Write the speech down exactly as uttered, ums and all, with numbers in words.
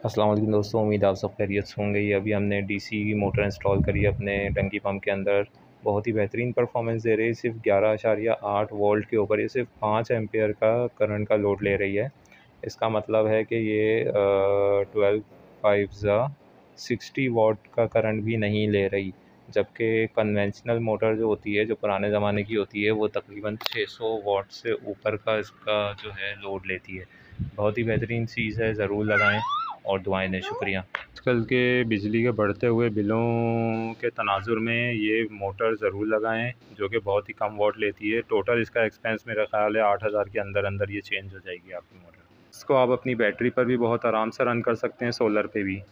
अस्सलाम वालेकुम दोस्तों, उम्मीद आप सब खैरियत से होंगे। ये अभी हमने डीसी मोटर इंस्टॉल करी है अपने टंकी पंप के अंदर। बहुत ही बेहतरीन परफॉर्मेंस दे रही है। सिर्फ ग्यारह अशारिया आठ वोल्ट के ऊपर ये सिर्फ पाँच एम्पेयर का करंट का लोड ले रही है। इसका मतलब है कि ये ट्वेल्व फाइव ज़ा सिक्सटी वाट का करंट भी नहीं ले रही, जबकि कन्वेंशनल मोटर जो होती है, जो पुराने ज़माने की होती है, वो तकरीबन छः सौ वाट से ऊपर का इसका जो है लोड लेती है। बहुत ही बेहतरीन चीज़ है, ज़रूर लगाएं और दुआएं दें। शुक्रिया। आजकल के बिजली के बढ़ते हुए बिलों के तनाजुर में ये मोटर ज़रूर लगाएं, जो कि बहुत ही कम वाट लेती है। टोटल इसका एक्सपेंस मेरा ख्याल है आठ हज़ार के अंदर अंदर ये चेंज हो जाएगी आपकी मोटर। इसको आप अपनी बैटरी पर भी बहुत आराम से रन कर सकते हैं, सोलर पे भी।